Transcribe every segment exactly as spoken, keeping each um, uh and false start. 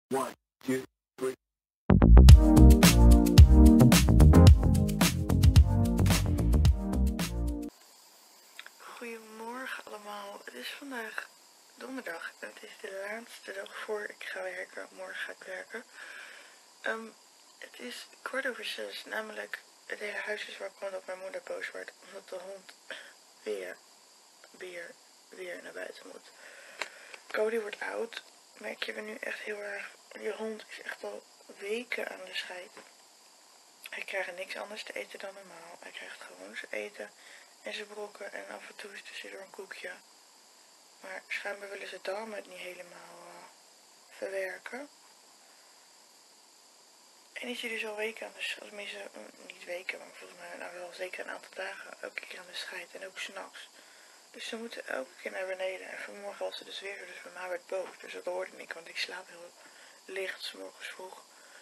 One, two, three. Goedemorgen allemaal. Het is vandaag donderdag en het is de laatste dag voor ik ga werken. Morgen ga ik werken. Um, het is kwart over zes, namelijk het hele huis is wakker omdat mijn moeder boos wordt omdat de hond weer, weer, weer naar buiten moet. Cody wordt oud, merk je er nu echt heel erg. Die hond is echt al weken aan de scheid. Hij krijgt niks anders te eten dan normaal. Hij krijgt gewoon zijn eten en zijn brokken en af en toe is tussendoor een koekje. Maar schijnbaar willen ze darmen het niet helemaal uh, verwerken. En is hij dus al weken aan de scheid, tenminste niet weken, maar volgens mij nou wel zeker een aantal dagen elke keer aan de scheid en ook 's nachts. Dus ze moeten elke keer naar beneden en vanmorgen was ze dus weer, dus mijn ma werd boos. Dus dat hoorde ik, want ik slaap heel licht 's morgens vroeg.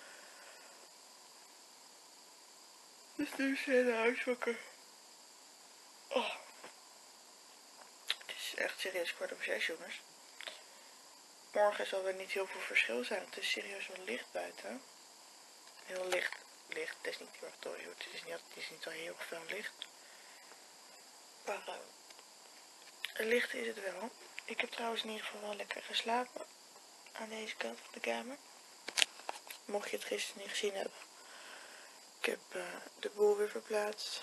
Dus nu is ze in huis wakker. Oh. Het is echt serieus kwart over zes, jongens. Morgen zal er niet heel veel verschil zijn. Het is serieus wel licht buiten. Heel licht. Licht. Het is niet heel erg door. Het is niet, het is niet al heel veel licht. Maar uh, licht is het wel. Ik heb trouwens in ieder geval wel lekker geslapen. Aan deze kant van de kamer. Mocht je het gisteren niet gezien hebben. Ik heb uh, de boel weer verplaatst.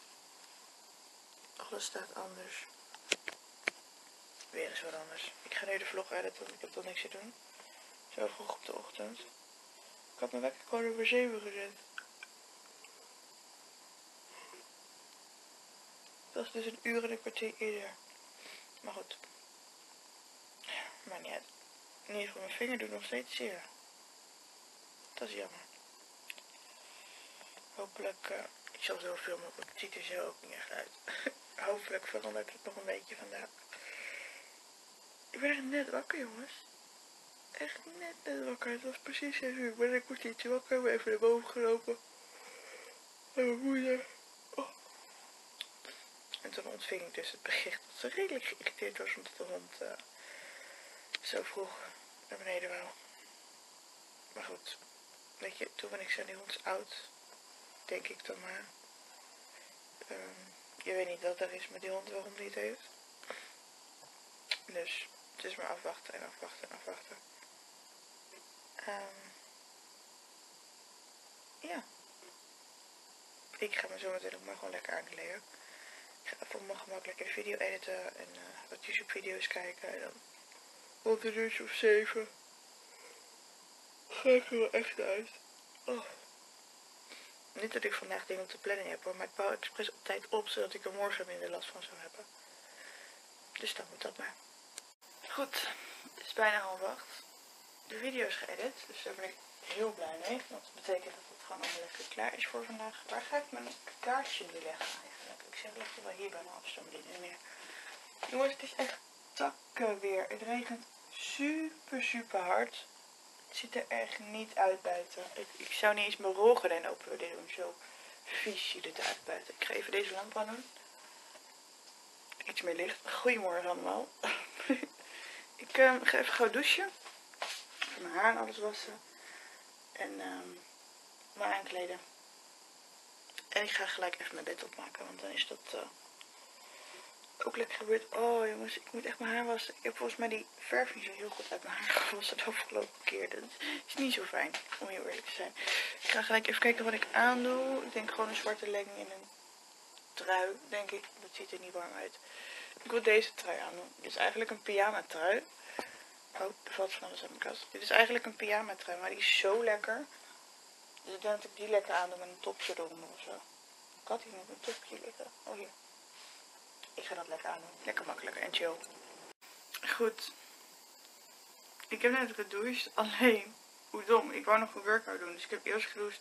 Alles staat anders. Weer eens wat anders. Ik ga nu de vlog editen, want ik heb toch niks te doen. Zo vroeg op de ochtend. Ik had mijn wekker gewoon over zeven gezet. Dat is dus een uur en een kwartier eerder. Maar goed. Maar niet uit. In ieder geval mijn vinger doet nog steeds zeer. Dat is jammer. Hopelijk, uh, ik zal zo filmen, want het ziet er zo ook niet echt uit. Hopelijk verandert het nog een beetje vandaag. Ik ben echt net wakker, jongens. Echt net net wakker. Het was precies zes uur. Ik ben een kwartiertje wakker. Ik ben even naar boven gelopen. En mijn moeder. Oh. En toen ontving ik dus het bericht dat ze redelijk geïrriteerd was omdat de hond uh, zo vroeg naar beneden wou. Maar goed. Weet je, toen ben ik zo, die hond is oud. Denk ik dan maar. Um, je weet niet wat er is met die hond waarom die het heeft. Dus het is maar afwachten en afwachten en afwachten. Um, ja. Ik ga me zo meteen ook maar gewoon lekker aankleden. Ik ga voor mijn gemak lekker de video editen en uh, wat YouTube video's kijken. En dan rond een uurtje of zeven ga ik er wel echt uit. Oh. Niet dat ik vandaag dingen op de planning heb hoor, maar ik bouw expres op tijd op zodat ik er morgen minder last van zou hebben. Dus dan moet dat maar. Goed, het is bijna half acht. De video is geëdit, dus daar ben ik heel blij mee. Want dat betekent dat het gewoon allemaal lekker klaar is voor vandaag. Waar ga ik mijn kaarsje nu leggen eigenlijk? Ik zeg, leg je wel hier bij mijn afstandsbediening neer. Jongens, het is echt takken weer. Het regent super super hard. Het ziet er echt niet uit buiten. Ik, ik zou niet eens mijn rolgordijn open willen doen. Zo vies ziet het eruit buiten. Ik ga even deze lamp aan doen. Iets meer licht. Goedemorgen allemaal. Ik uh, ga even gauw douchen. Even mijn haar en alles wassen. En um, me aankleden. En ik ga gelijk even mijn bed opmaken. Want dan is dat uh, ook lekker gebeurd. Oh jongens, ik moet echt mijn haar wassen. Ik heb volgens mij die verf niet zo heel goed uit mijn haar gewassen de afgelopen keer. Dat is niet zo fijn, om heel eerlijk te zijn. Ik ga gelijk even kijken wat ik aandoe. Ik denk gewoon een zwarte legging in een trui, denk ik. Dat ziet er niet warm uit. Ik wil deze trui aandoen. Dit is eigenlijk een pyjama trui. Oh, er valt van alles uit mijn kast. Dit is eigenlijk een pyjama trui, maar die is zo lekker. Dus ik denk dat ik die lekker aandoe met een topje eronder of zo. Ik had hier net een topje liggen. Oh hier. Ik ga dat lekker aandoen. Lekker makkelijk en chill. Goed. Ik heb net gedoucht. Alleen, hoe dom. Ik wou nog een workout doen. Dus ik heb eerst gedoucht.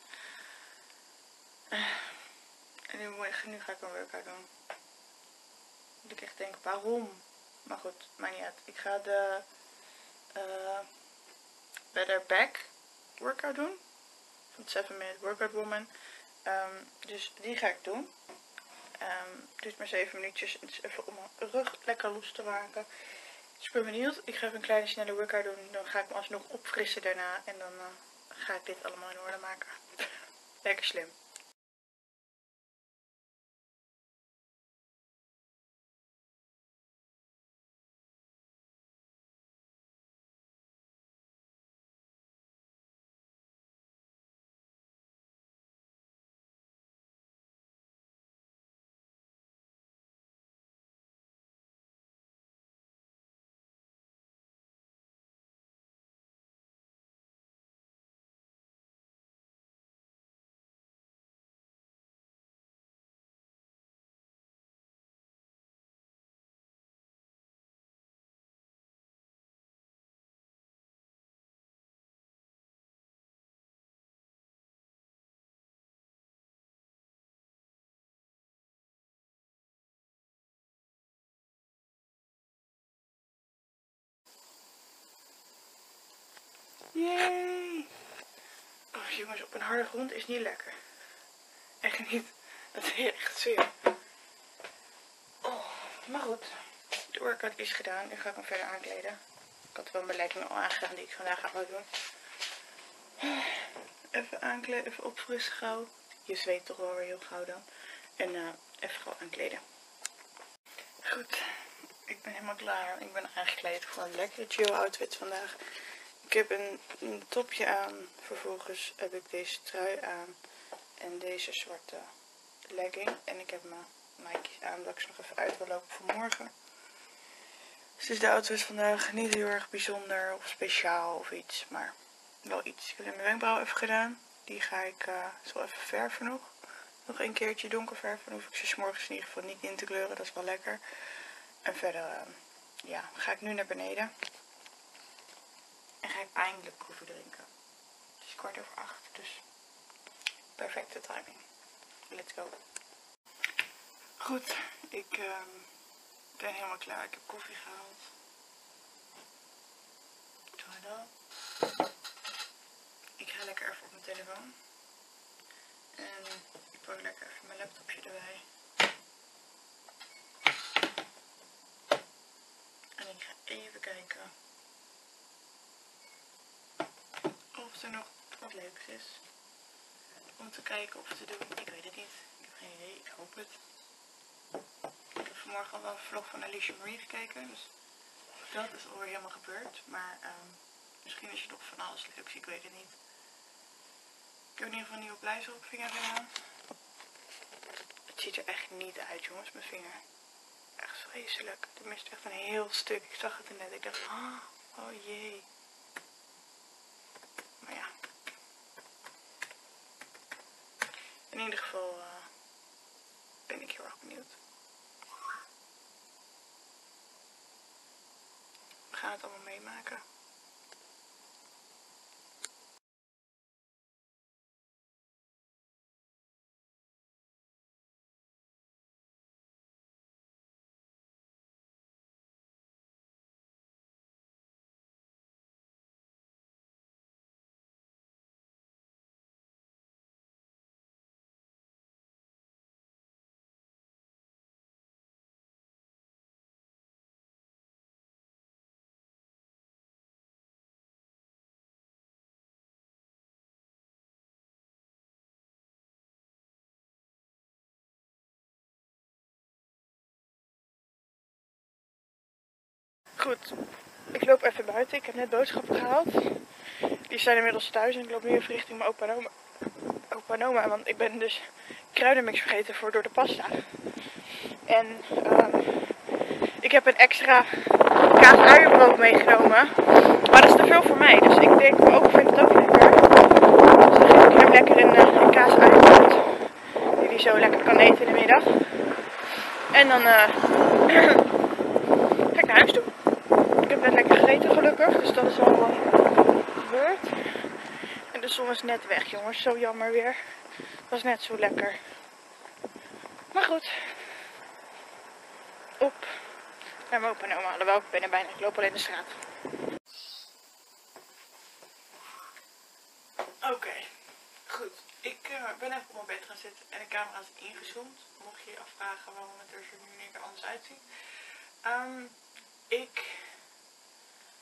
En nu, nu ga ik een workout doen. Dat ik echt denk, waarom? Maar goed, maakt niet uit. Ik ga de uh, Better Back workout doen. Van seven minute Workout Woman. Um, dus die ga ik doen. Um, duurt maar zeven minuutjes. Het is even om mijn rug lekker los te maken. Dus ik ben benieuwd. Ik ga even een kleine snelle workout doen. Dan ga ik me alsnog opfrissen daarna. En dan uh, ga ik dit allemaal in orde maken. Lekker slim. Yay! Oh jongens, op een harde grond is niet lekker. Echt niet. Dat is echt zeer. Oh, maar goed. De workout is gedaan. Nu ga ik hem verder aankleden. Ik had wel mijn legging al aangedaan die ik vandaag ga doen. Even aankleden, even opfrissen gauw. Je zweet toch wel weer heel gauw dan. En uh, even gauw aankleden. Goed. Ik ben helemaal klaar. Ik ben aangekleed voor een lekkere chill outfit vandaag. Ik heb een, een topje aan. Vervolgens heb ik deze trui aan. En deze zwarte legging. En ik heb mijn Nike's aan dat ik ze nog even uit wil lopen voor morgen. Dus is de outfit vandaag niet heel erg bijzonder of speciaal of iets. Maar wel iets. Ik heb mijn wenkbrauw even gedaan. Die ga ik uh, zo even verven nog. Nog een keertje donker verven. Dan hoef ik ze 's morgens in ieder geval niet in te kleuren. Dat is wel lekker. En verder uh, ja, ga ik nu naar beneden. En ga ik eindelijk koffie drinken. Het is kwart over acht. Dus perfecte timing. Let's go. Goed. Ik uh, ben helemaal klaar. Ik heb koffie gehaald. Tada. Ik ga lekker even op mijn telefoon. En ik pak lekker even mijn laptopje erbij. En ik ga even kijken of er nog wat leuks is. Om te kijken of te doen. Ik weet het niet. Ik heb geen idee. Ik hoop het. Ik heb vanmorgen al wel een vlog van Alicia Marie gekeken. Dus dat is alweer helemaal gebeurd. Maar um, misschien is er nog van alles leuks. Ik weet het niet. Ik heb in ieder geval een nieuwe pleister op mijn vinger gedaan. Het ziet er echt niet uit, jongens, mijn vinger. Echt vreselijk. Er mist echt een heel stuk. Ik zag het er net. Ik dacht, oh, oh jee. Maar ja. In ieder geval uh, ben ik heel erg benieuwd. We gaan het allemaal meemaken. Goed, ik loop even buiten. Ik heb net boodschappen gehaald. Die zijn inmiddels thuis en ik loop nu even richting mijn opa en oma. Opa en oma, want ik ben dus kruidenmix vergeten voor door de pasta. En um, ik heb een extra kaas-uienbrood meegenomen. Maar dat is te veel voor mij, dus ik denk, mijn opa vindt het ook lekker. Dus dan geef ik hem lekker een, een kaas-uienbrood. Die hij zo lekker kan eten in de middag. En dan uh, ga ik naar huis toe. Ik heb net lekker gegeten gelukkig, dus dat is al uh, gebeurd. En de zon is net weg, jongens. Zo jammer weer. Het was net zo lekker. Maar goed. Op naar mijn opa en oma. Alhoewel, ik ben er bijna. Ik loop al in de straat. Oké. Okay. Goed. Ik uh, ben even op mijn bed gaan zitten en de camera is ingezoomd. Mocht je je afvragen waarom het er nu een keer anders uitziet. Um, ik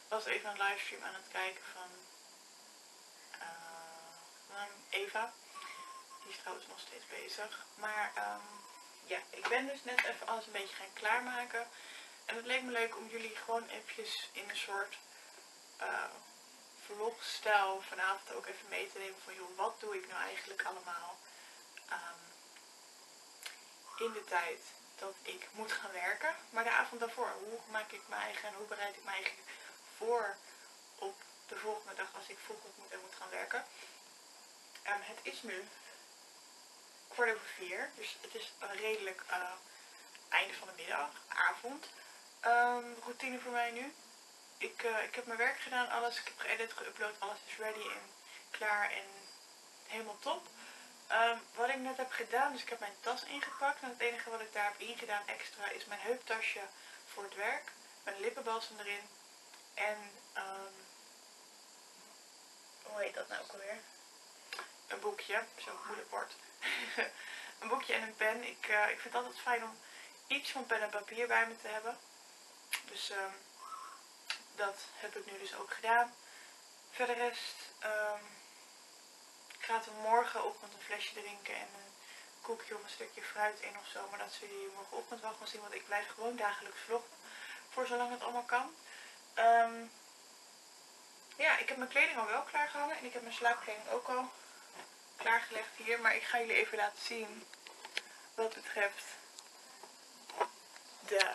was even een livestream aan het kijken van uh, Eva. Die is trouwens nog steeds bezig. Maar um, ja, ik ben dus net even alles een beetje gaan klaarmaken. En het leek me leuk om jullie gewoon eventjes in een soort uh, vlogstijl vanavond ook even mee te nemen van joh, wat doe ik nou eigenlijk allemaal um, in de tijd dat ik moet gaan werken. Maar de avond daarvoor, hoe maak ik mijn eigen en hoe bereid ik mij eigenlijk voor op de volgende dag als ik vroeg op moet en moet gaan werken. Um, het is nu kwart over vier, dus het is een redelijk uh, einde van de middag, avond. Um, routine voor mij nu. Ik, uh, ik heb mijn werk gedaan, alles. Ik heb geëdit, geüpload, alles is ready en klaar en helemaal top. Um, wat ik net heb gedaan, dus ik heb mijn tas ingepakt. En het enige wat ik daar heb ingedaan extra is mijn heuptasje voor het werk. Mijn lippenbalsem erin. En, um, hoe heet dat nou ook alweer? Een boekje, zo'n moeilijk woord. Een boekje en een pen. Ik, uh, ik vind het altijd fijn om iets van pen en papier bij me te hebben. Dus um, dat heb ik nu dus ook gedaan. Verder rest, um, ik ga er morgenochtend een flesje drinken en een koekje of een stukje fruit in of zo. Maar dat zullen jullie morgenochtend wel gaan zien, want ik blijf gewoon dagelijks vloggen. Voor zolang het allemaal kan. Um, ja, ik heb mijn kleding al wel klaargehangen en ik heb mijn slaapkleding ook al klaargelegd hier. Maar ik ga jullie even laten zien wat betreft de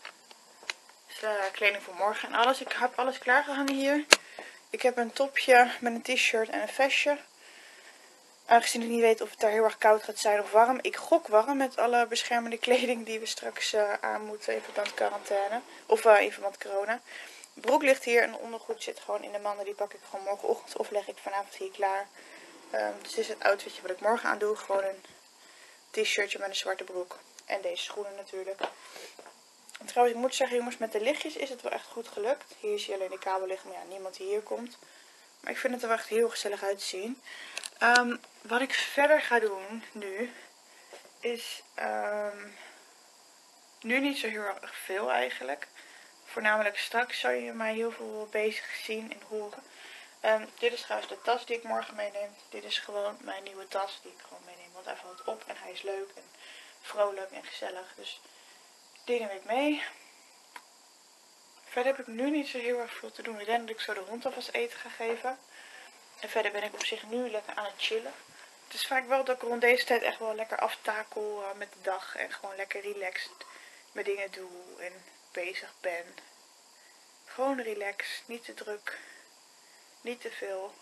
kleding voor morgen en alles. Ik heb alles klaargehangen hier. Ik heb een topje met een t-shirt en een vestje. Aangezien ik niet weet of het daar heel erg koud gaat zijn of warm. Ik gok warm met alle beschermende kleding die we straks uh, aan moeten in verband quarantaine. Of uh, in verband corona. De broek ligt hier en de ondergoed zit gewoon in de manden. Die pak ik gewoon morgenochtend of leg ik vanavond hier klaar. Um, dus dit is het outfitje wat ik morgen aan doe. Gewoon een t-shirtje met een zwarte broek. En deze schoenen natuurlijk. En trouwens, ik moet zeggen jongens, met de lichtjes is het wel echt goed gelukt. Hier zie je alleen de kabel liggen, maar ja, niemand die hier komt. Maar ik vind het er wel echt heel gezellig uit te zien. Um, wat ik verder ga doen nu, is um, nu niet zo heel erg veel eigenlijk. Voornamelijk straks zal je mij heel veel bezig zien en horen. Um, dit is trouwens de tas die ik morgen meeneem. Dit is gewoon mijn nieuwe tas die ik gewoon meeneem. Want hij valt op en hij is leuk en vrolijk en gezellig. Dus die neem ik mee. Verder heb ik nu niet zo heel erg veel te doen. Ik denk dat ik zo de hond alvast eten ga geven. En verder ben ik op zich nu lekker aan het chillen. Het is vaak wel dat ik rond deze tijd echt wel lekker aftakel uh, met de dag. En gewoon lekker relaxed mijn dingen doe en bezig ben. Gewoon relaxed, niet te druk, niet te veel.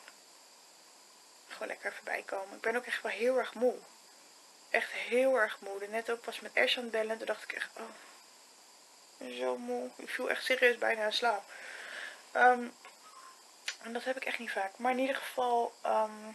Gewoon lekker voorbij komen. Ik ben ook echt wel heel erg moe. Echt heel erg moe. Net ook was met Ash aan het bellen. Toen dacht ik echt, oh, ik ben zo moe. Ik viel echt serieus bijna in slaap. Um, en dat heb ik echt niet vaak. Maar in ieder geval um,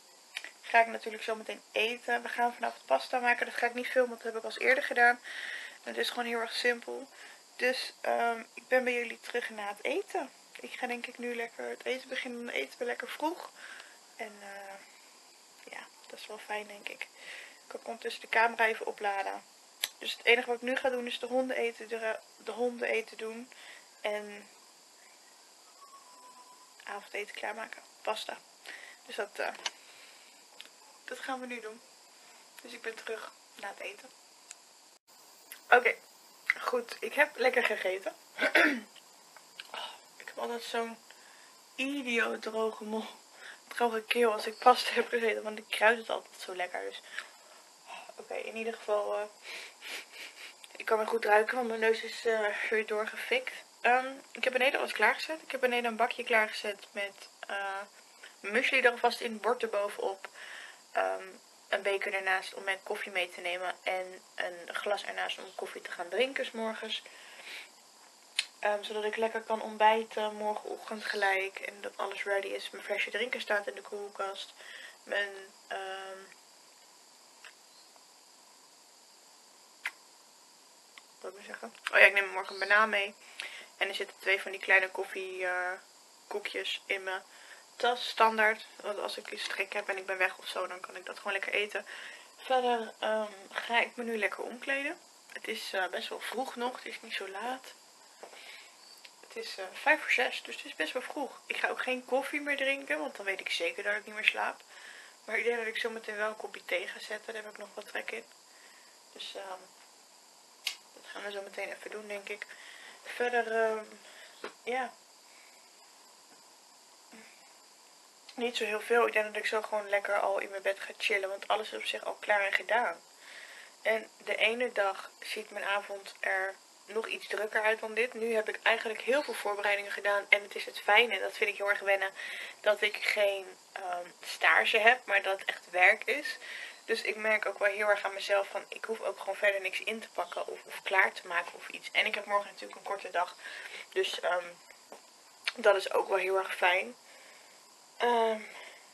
ga ik natuurlijk zo meteen eten. We gaan vanavond pasta maken. Dat ga ik niet filmen, want dat heb ik al eerder gedaan. En het is gewoon heel erg simpel. Dus um, ik ben bij jullie terug na het eten. Ik ga denk ik nu lekker het eten beginnen. Dan eten we lekker vroeg. En uh, ja, dat is wel fijn denk ik. Ik kan ondertussen de camera even opladen. Dus het enige wat ik nu ga doen is de honden eten, de, de honden eten doen. En avondeten klaarmaken. Pasta. Dus dat, uh, dat gaan we nu doen. Dus ik ben terug na het eten. Oké. Okay. Goed. Ik heb lekker gegeten. Oh, ik heb altijd zo'n idioot droge mol. Droge keel als ik pasta heb gegeten. Want ik kruid het altijd zo lekker. Dus. Oké. Okay, in ieder geval. Uh, ik kan me goed ruiken. Want mijn neus is uh, weer doorgefikt. Um, ik heb beneden alles klaargezet. Ik heb beneden een bakje klaargezet met uh, muesli er alvast in, bord erbovenop. Um, een beker ernaast om mijn koffie mee te nemen. En een glas ernaast om koffie te gaan drinken 's morgens. Um, zodat ik lekker kan ontbijten morgenochtend gelijk. En dat alles ready is. Mijn flesje drinken staat in de koelkast. Mijn... Um, wat moet ik zeggen? Oh ja, ik neem morgen een banaan mee. En er zitten twee van die kleine koffiekoekjes uh, in mijn tas, standaard. Want als ik eens trek heb en ik ben weg of zo, dan kan ik dat gewoon lekker eten. Verder um, ga ik me nu lekker omkleden. Het is uh, best wel vroeg nog, het is niet zo laat. Het is uh, vijf voor zes, dus het is best wel vroeg. Ik ga ook geen koffie meer drinken, want dan weet ik zeker dat ik niet meer slaap. Maar ik denk dat ik zo meteen wel een kopje thee ga zetten. Daar heb ik nog wat trek in. Dus uh, dat gaan we zo meteen even doen, denk ik. Verder, uh, ja... niet zo heel veel. Ik denk dat ik zo gewoon lekker al in mijn bed ga chillen. Want alles is op zich al klaar en gedaan. En de ene dag ziet mijn avond er nog iets drukker uit dan dit. Nu heb ik eigenlijk heel veel voorbereidingen gedaan. En het is het fijne, dat vind ik heel erg wennen, dat ik geen um, stage heb. Maar dat het echt werk is. Dus ik merk ook wel heel erg aan mezelf van ik hoef ook gewoon verder niks in te pakken. Of, of klaar te maken of iets. En ik heb morgen natuurlijk een korte dag. Dus um, dat is ook wel heel erg fijn. Um,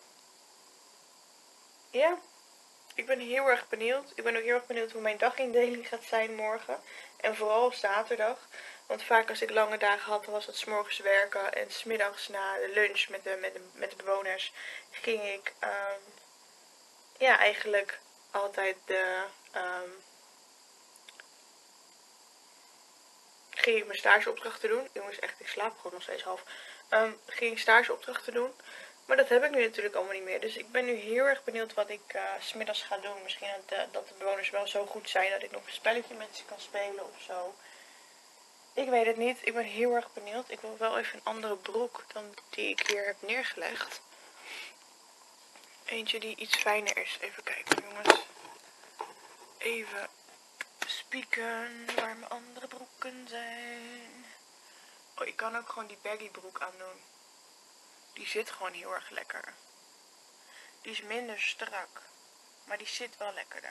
ja, ik ben heel erg benieuwd. Ik ben ook heel erg benieuwd hoe mijn dagindeling gaat zijn morgen. En vooral op zaterdag. Want vaak als ik lange dagen had, dan was het 's morgens werken. En 's middags na de lunch met de, met de, met de bewoners ging ik um, ja, eigenlijk altijd de... Um, ging ik mijn stageopdrachten doen. Jongens, echt, ik slaap gewoon nog steeds half. Um, ging ik stageopdrachten doen. Maar dat heb ik nu natuurlijk allemaal niet meer. Dus ik ben nu heel erg benieuwd wat ik uh, 's middags ga doen. Misschien dat de, dat de bewoners wel zo goed zijn dat ik nog een spelletje met ze kan spelen of zo. Ik weet het niet. Ik ben heel erg benieuwd. Ik wil wel even een andere broek dan die ik hier heb neergelegd. Eentje die iets fijner is. Even kijken, jongens. Even spieken waar mijn andere broeken zijn. Oh, ik kan ook gewoon die baggy broek aandoen. Die zit gewoon heel erg lekker. Die is minder strak. Maar die zit wel lekkerder.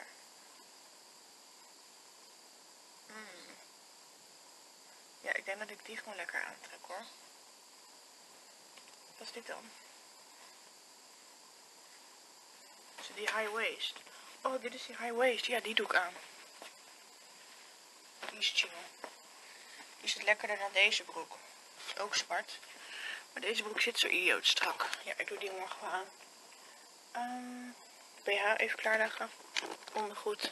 Mm. Ja, ik denk dat ik die gewoon lekker aantrek hoor. Wat is dit dan? Is het die high waist? Oh, dit is die high waist. Ja, die doe ik aan. Die is chill. Die zit lekkerder dan deze broek. Ook zwart. Maar deze broek zit zo idioot strak. Ja, ik doe die morgen wel aan. Um, B H even klaarleggen. Ondergoed.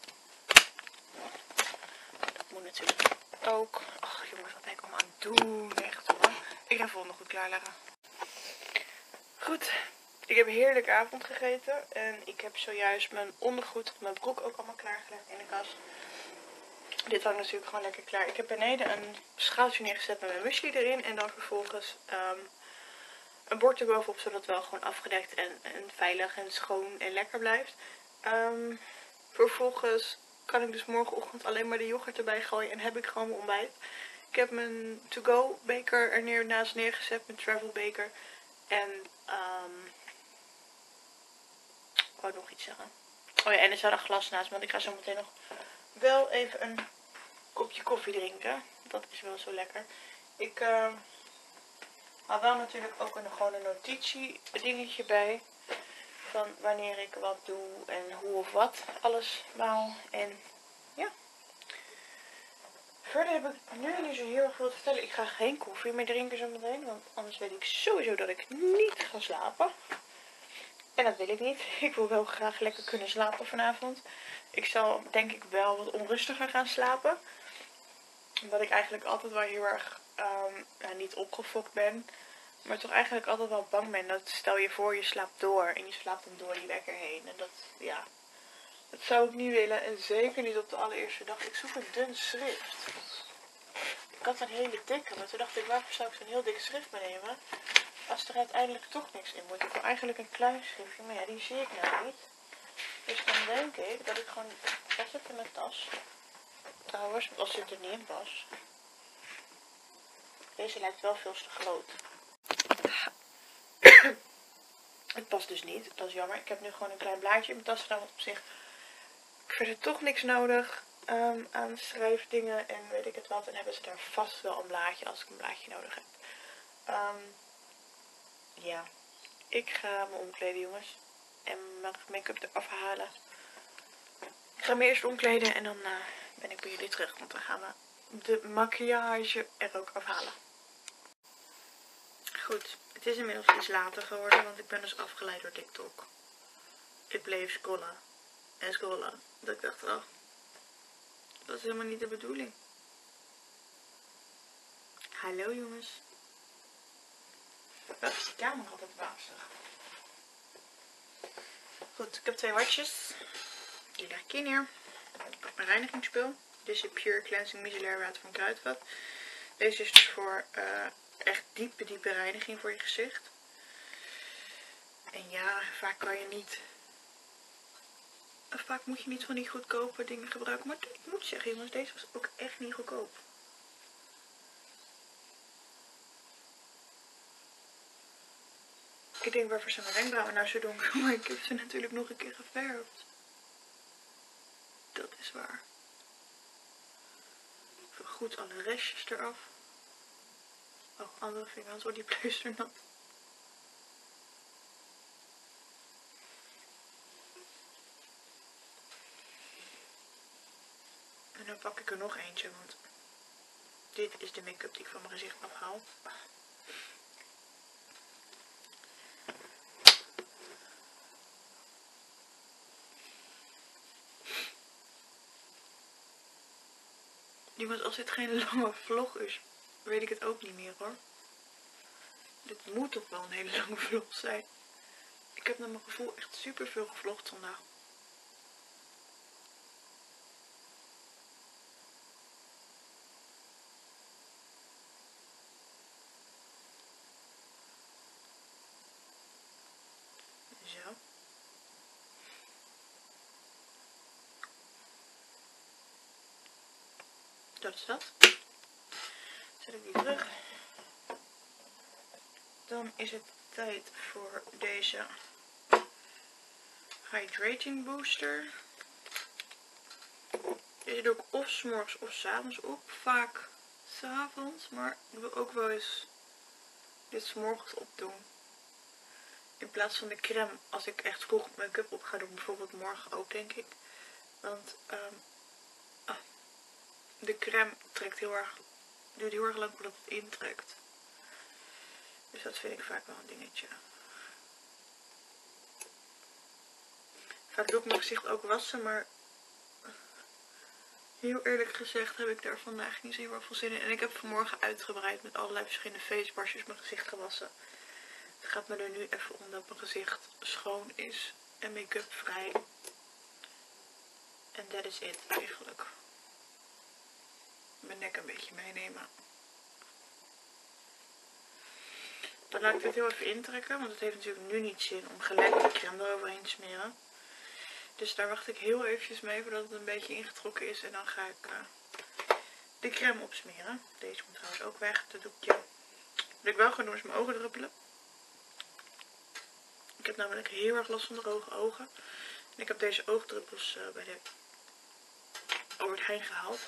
Dat moet natuurlijk ook. Ach jongens, wat ben ik allemaal aan het doen? Echt hoor. Ik ga even ondergoed klaarleggen. Goed. Ik heb heerlijk avond gegeten. En ik heb zojuist mijn ondergoed, mijn broek ook allemaal klaargelegd in de kast. Dit hangt natuurlijk gewoon lekker klaar. Ik heb beneden een schaaltje neergezet met mijn muesli erin. En dan vervolgens um, een bord erbovenop, zodat het wel gewoon afgedekt en, en veilig en schoon en lekker blijft. Um, vervolgens kan ik dus morgenochtend alleen maar de yoghurt erbij gooien en heb ik gewoon mijn ontbijt. Ik heb mijn to-go beker er neer, naast neergezet, mijn travel beker. En, um, ik wou nog iets zeggen. Oh ja, en er staat een glas naast, want ik ga zo meteen nog wel even een kopje koffie drinken. Dat is wel zo lekker. Ik uh, haal wel natuurlijk ook een, gewoon een notitie dingetje bij. Van wanneer ik wat doe en hoe of wat. Alles maal. En ja. Verder heb ik nu niet zo heel erg veel te vertellen. Ik ga geen koffie meer drinken zo meteen. Want anders weet ik sowieso dat ik niet ga slapen. En dat wil ik niet. Ik wil wel graag lekker kunnen slapen vanavond. Ik zal denk ik wel wat onrustiger gaan slapen. Omdat ik eigenlijk altijd wel heel erg um, ja, niet opgefokt ben. Maar toch eigenlijk altijd wel bang ben. Dat stel je voor je slaapt door. En je slaapt dan door die wekker heen. En dat, ja. Dat zou ik niet willen. En zeker niet op de allereerste dag. Ik zoek een dun schrift. Ik had een hele dikke. Maar toen dacht ik, waarvoor zou ik zo'n heel dik schrift meenemen? Als er uiteindelijk toch niks in moet. Ik wil eigenlijk een klein schriftje. Maar ja, die zie ik nou niet. Dus dan denk ik dat ik gewoon... Dat zit in mijn tas. Trouwens, als dit er niet in past. Deze lijkt wel veel te groot. Het past dus niet. Dat is jammer. Ik heb nu gewoon een klein blaadje in mijn tas gedaan. Want op zich ik verder toch niks nodig um, aan schrijfdingen. En weet ik het wat. En hebben ze daar vast wel een blaadje als ik een blaadje nodig heb. Um, ja. Ik ga me omkleden jongens. En mijn make-up eraf halen. Ik ga me eerst omkleden. En dan uh, ben ik bij jullie terug. Want dan gaan we de maquillage er ook afhalen. Goed, het is inmiddels iets later geworden, want ik ben dus afgeleid door TikTok. Ik bleef scrollen en scrollen. Dat ik dacht, oh, dat is helemaal niet de bedoeling. Hallo jongens. Wat is de camera altijd wazig? Goed, ik heb twee watjes. Die leg ik hier neer. Mijn reinigingsspul. Dit is de Pure Cleansing Micellair Water van Kruidvat. Deze is dus voor uh, echt diepe, diepe reiniging voor je gezicht. En ja, vaak kan je niet... Vaak moet je niet van die goedkope dingen gebruiken. Maar ik moet zeggen jongens, deze was ook echt niet goedkoop. Ik denk waarvoor zijn mijn wenkbrauwen nou zo donker. Maar ik heb ze natuurlijk nog een keer geverfd. Dat is waar. Even goed alle restjes eraf. Oh, andere vinger, anders wordt die pleuster nat. En dan pak ik er nog eentje, want dit is de make-up die ik van mijn gezicht afhaal. Jongens, als dit geen lange vlog is, weet ik het ook niet meer hoor. Dit moet toch wel een hele lange vlog zijn. Ik heb naar mijn gevoel echt super veel gevlogd vandaag. Zo. Dat is dat. Zet ik die terug. Dan is het tijd voor deze Hydrating Booster. Deze doe ik of 's morgens of 's avonds op. Vaak 's avonds, maar ik wil ook wel eens dit 's morgens opdoen. In plaats van de crème als ik echt vroeg make-up op ga doen. Bijvoorbeeld morgen ook denk ik. Want um, ah, de crème trekt heel erg, duurt heel erg lang voordat het intrekt. Dus dat vind ik vaak wel een dingetje. Vaak doe ik mijn gezicht ook wassen, maar heel eerlijk gezegd heb ik daar vandaag niet zo heel erg veel zin in. En ik heb vanmorgen uitgebreid met allerlei verschillende facewashes mijn gezicht gewassen. Het gaat me er nu even om dat mijn gezicht schoon is en make-up vrij. En that is it eigenlijk. Mijn nek een beetje meenemen. Dan laat ik dit heel even intrekken, want het heeft natuurlijk nu niet zin om gelijk de crème eroverheen te smeren. Dus daar wacht ik heel eventjes mee voordat het een beetje ingetrokken is. En dan ga ik uh, de crème opsmeren. Deze moet trouwens ook weg. Dat doekje. Wat ik wel ga doen is mijn ogen druppelen. Ik heb namelijk heel erg last van de droge ogen. En ik heb deze oogdruppels uh, bij de Albert Heijn gehaald.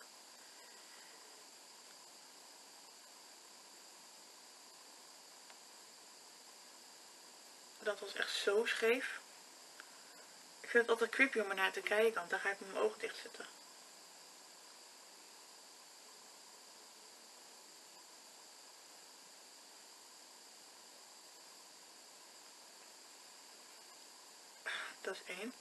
Dat was echt zo scheef. Ik vind het altijd creepy om er naar te kijken, want dan ga ik met mijn ogen dicht zetten. Dat is één.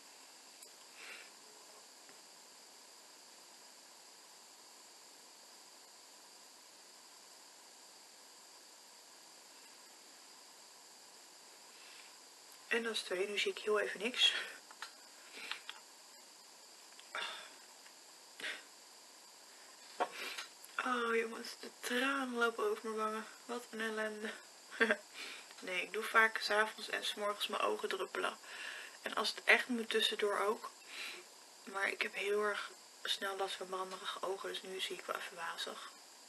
En dat is twee. Nu zie ik heel even niks. Oh jongens, de tranen lopen over mijn wangen. Wat een ellende. Nee, ik doe vaak 's avonds en 's morgens mijn ogen druppelen. En als het echt moet tussendoor ook. Maar ik heb heel erg snel last van branderige ogen, dus nu zie ik wel even wazig.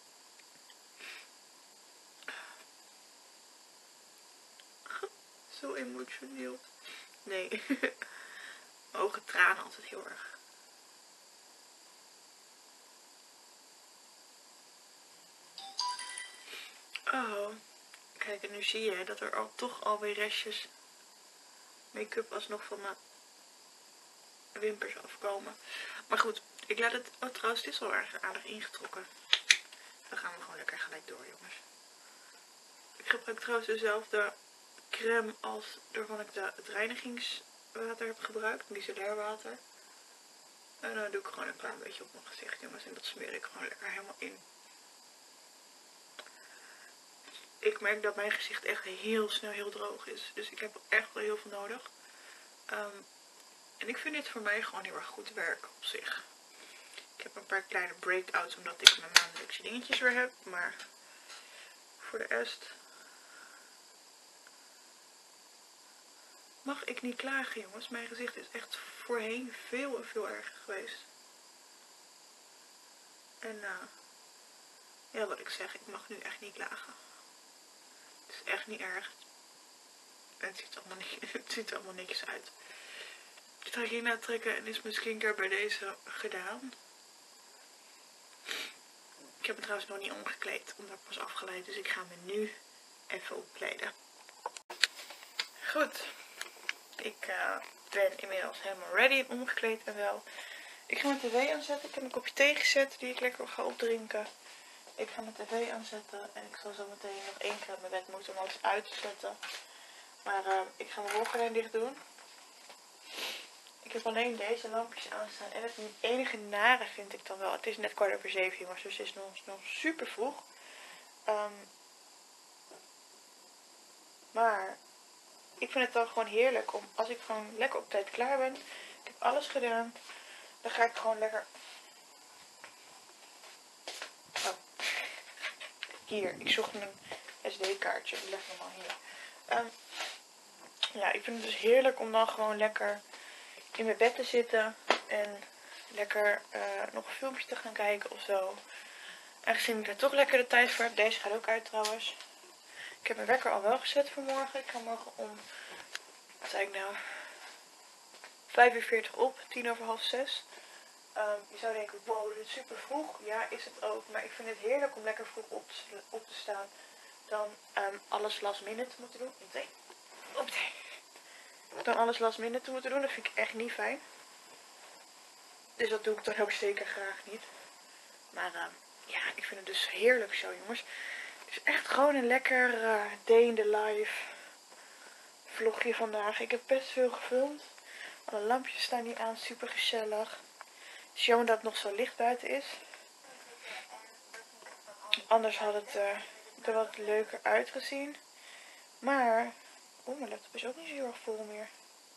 Zo emotioneel. Nee. Mijn ogen tranen altijd heel erg. Oh. Kijk, en nu zie je dat er al toch alweer restjes make-up alsnog van mijn wimpers afkomen. Maar goed, ik laat het... Oh, trouwens, dit is al erg aardig ingetrokken. Dan gaan we gewoon lekker gelijk door, jongens. Ik gebruik trouwens dezelfde crème als waarvan ik de, het reinigingswater heb gebruikt. Micellair water. En dan doe ik gewoon een klein beetje op mijn gezicht, jongens. En dat smeer ik gewoon lekker helemaal in. ik merk dat mijn gezicht echt heel snel heel droog is. Dus ik heb echt wel heel veel nodig. Um, en ik vind dit voor mij gewoon heel erg goed werken op zich. Ik heb een paar kleine breakouts omdat ik mijn maandelijkse dingetjes weer heb. Maar voor de rest mag ik niet klagen, jongens. Mijn gezicht is echt voorheen veel en veel erger geweest. En uh, ja, wat ik zeg, ik mag nu echt niet klagen. Het is echt niet erg. En het ziet allemaal, niet, het ziet er allemaal netjes uit. Ik ga hierna trekken en is mijn skincare bij deze gedaan. Ik heb me trouwens nog niet omgekleed, omdat ik was afgeleid. Dus ik ga me nu even opkleden. Goed. Ik uh, ben inmiddels helemaal ready en omgekleed en wel. Ik ga mijn tv aanzetten. Ik heb een kopje thee gezet die ik lekker ga opdrinken. Ik ga mijn tv aanzetten en ik zal zo meteen nog één keer uit mijn bed moeten om alles uit te zetten. Maar uh, ik ga mijn wolgordijn dicht doen. Ik heb alleen deze lampjes aanstaan. En het enige nare vind ik dan wel. Het is net kwart over zeven, jongens. Dus het is nog, nog super vroeg. Um, maar ik vind het dan gewoon heerlijk om, als ik gewoon lekker op tijd klaar ben. Ik heb alles gedaan. Dan ga ik gewoon lekker... Oh. Hier, ik zocht mijn S D-kaartje. Die ligt normaal hier. Um, ja, ik vind het dus heerlijk om dan gewoon lekker in mijn bed te zitten. En lekker uh, nog een filmpje te gaan kijken of zo. Aangezien ik daar toch lekker de tijd voor heb. Deze gaat ook uit trouwens. Ik heb mijn wekker al wel gezet voor morgen. Ik ga morgen om, wat zei ik nou, vijf uur veertig op. Tien over half zes. Um, je zou denken, wow, dit is super vroeg. Ja, is het ook. Maar ik vind het heerlijk om lekker vroeg op te, op te staan. Dan um, alles last minute te moeten doen. Meteen. Op meteen. Dan alles last minute te moeten doen. Dat vind ik echt niet fijn. Dus dat doe ik dan ook zeker graag niet. Maar um, ja, ik vind het dus heerlijk zo, jongens. Het is echt gewoon een lekker uh, day in the life vlogje vandaag. Ik heb best veel gefilmd. Alle lampjes staan niet aan, super gezellig. Het is jammer dat het nog zo licht buiten is. Anders had het uh, er wat leuker uitgezien. Maar, oh, mijn laptop is ook niet zo heel erg vol meer.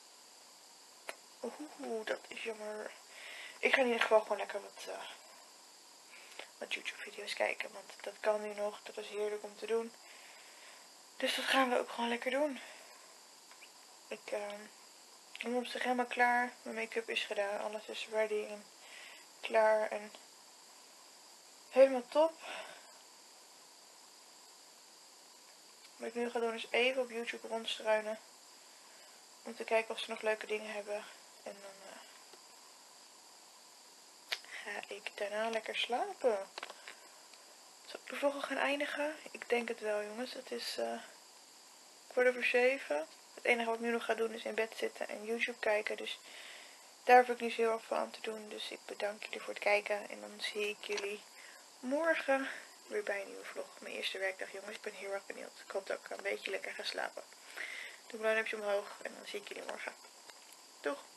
Oeh, dat is jammer. Ik ga in ieder geval gewoon lekker wat, uh, wat YouTube video's kijken. Want dat kan nu nog. Dat is heerlijk om te doen. Dus dat gaan we ook gewoon lekker doen. Ik uh, ben op zich helemaal klaar. Mijn make-up is gedaan. Alles is ready en klaar. En helemaal top. Wat ik nu ga doen is even op YouTube rondstruinen. Om te kijken of ze nog leuke dingen hebben. En dan uh, ga ik daarna lekker slapen. Zal ik de vlog al gaan eindigen? Ik denk het wel, jongens. Het is uh, kwart over zeven. Het enige wat ik nu nog ga doen is in bed zitten en YouTube kijken. Dus daar heb ik niet zo heel erg van aan te doen. Dus ik bedank jullie voor het kijken. En dan zie ik jullie morgen weer bij een nieuwe vlog. Mijn eerste werkdag, jongens. Ik ben heel erg benieuwd. Ik hoop dat ik een beetje lekker ga slapen. Doe een duimpje omhoog en dan zie ik jullie morgen. Doeg!